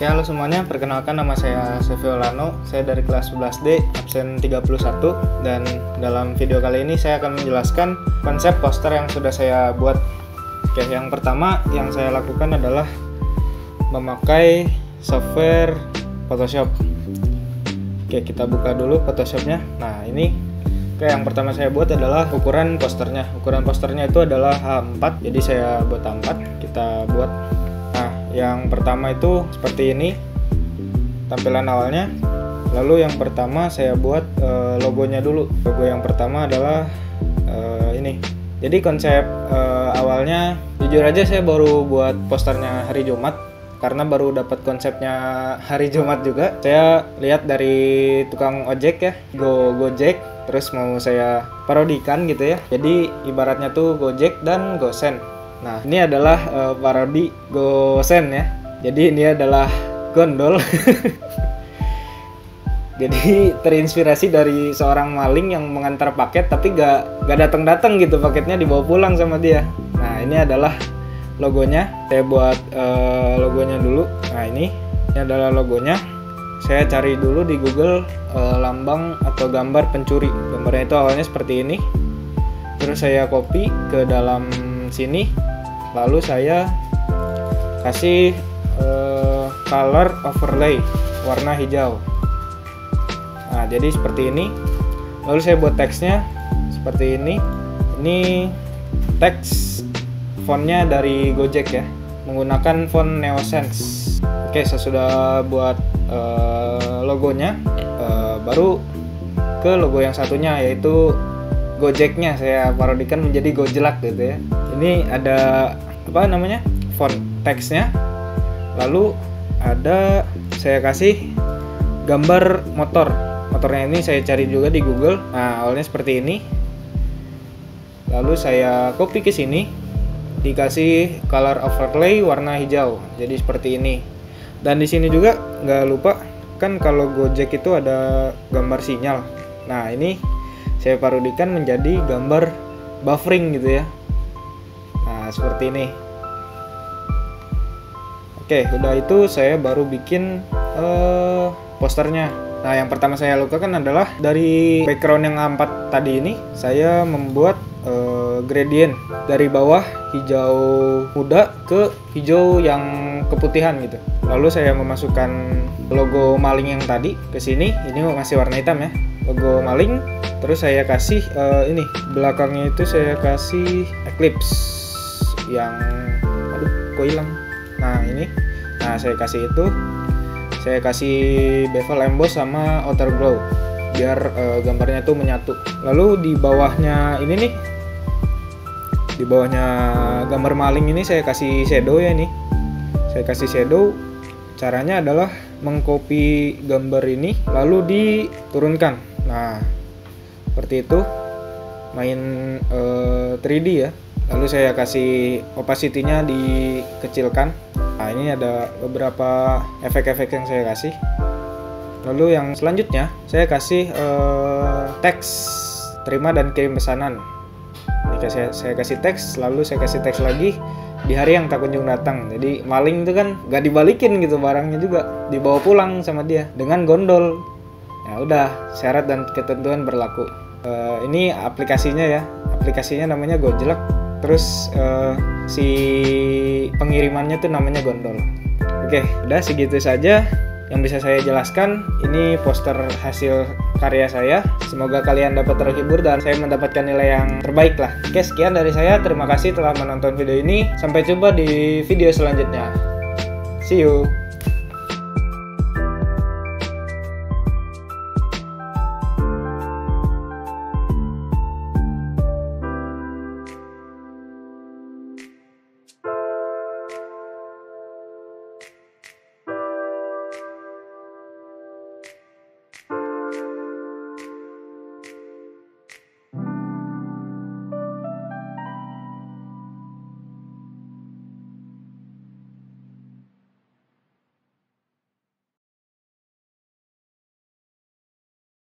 Oke, halo semuanya, perkenalkan nama saya Seviolano. Saya dari kelas 11D, absen 31. Dan dalam video kali ini saya akan menjelaskan konsep poster yang sudah saya buat. Oke, yang pertama yang saya lakukan adalah memakai software Photoshop. Oke, kita buka dulu Photoshopnya. Nah, ini yang pertama saya buat adalah ukuran posternya. Ukuran posternya itu adalah A4, jadi saya buat A4. Kita buat. Nah, yang pertama itu seperti ini tampilan awalnya. Lalu yang pertama saya buat logonya dulu. Logo yang pertama adalah ini. Jadi konsep awalnya, jujur aja saya baru buat posternya hari Jumat, karena baru dapat konsepnya hari Jumat juga. Saya lihat dari tukang ojek ya, Gojek, terus mau saya parodikan gitu ya. Jadi ibaratnya tuh Gojek dan Gosen. Nah, ini adalah parodi Gosen ya. Jadi ini adalah gondol. Jadi terinspirasi dari seorang maling yang mengantar paket tapi gak datang gitu, paketnya dibawa pulang sama dia. Nah, ini adalah logonya. Saya buat logonya dulu. Nah, ini adalah logonya. Saya cari dulu di Google lambang atau gambar pencuri. Gambarnya itu awalnya seperti ini. Terus saya copy ke dalam sini. Lalu saya kasih color overlay warna hijau. Nah, jadi seperti ini. Lalu saya buat teksnya seperti ini. Ini teks fontnya dari Gojek ya, menggunakan font Neosense. Oke, saya sudah buat logonya. Baru ke logo yang satunya, yaitu Gojeknya saya parodikan menjadi Gojlak gitu ya. Ini ada apa namanya, font teksnya. Lalu ada saya kasih gambar motornya. Ini saya cari juga di Google. Nah, awalnya seperti ini. Lalu saya copy ke sini, dikasih color overlay warna hijau. Jadi seperti ini. Dan di sini juga nggak lupa, kan kalau Gojek itu ada gambar sinyal. Nah, ini saya parodikan menjadi gambar buffering gitu ya. Nah, seperti ini. Oke, udah itu saya baru bikin posternya. Nah, yang pertama saya lakukan adalah dari background yang A4 tadi ini, saya membuat gradient dari bawah hijau muda ke hijau yang keputihan gitu. Lalu saya memasukkan logo maling yang tadi ke sini. Ini masih warna hitam ya, logo maling. Terus saya kasih ini belakangnya itu saya kasih eclipse yang kok hilang. Nah, ini. Nah, saya kasih itu. Saya kasih bevel emboss sama outer glow biar gambarnya tuh menyatu. Lalu di bawahnya ini nih, di bawahnya gambar maling ini saya kasih shadow ya ini. Saya kasih shadow. Caranya adalah mengcopy gambar ini lalu diturunkan. Nah, seperti itu. Main 3D ya. Lalu saya kasih opacity-nya dikecilkan. Nah, ini ada beberapa efek-efek yang saya kasih. Lalu yang selanjutnya saya kasih teks terima dan kirim pesanan. Ini saya kasih teks, lalu saya kasih teks lagi di hari yang tak kunjung datang. Jadi maling itu kan gak dibalikin gitu barangnya, juga dibawa pulang sama dia dengan gondol. Ya udah, syarat dan ketentuan berlaku. Ini aplikasinya ya. Aplikasinya namanya Gojlak. Terus si pengirimannya tuh namanya gondol. Oke, udah segitu saja yang bisa saya jelaskan. Ini poster hasil karya saya. Semoga kalian dapat terhibur dan saya mendapatkan nilai yang terbaik lah. Oke, sekian dari saya. Terima kasih telah menonton video ini. Sampai jumpa di video selanjutnya. See you.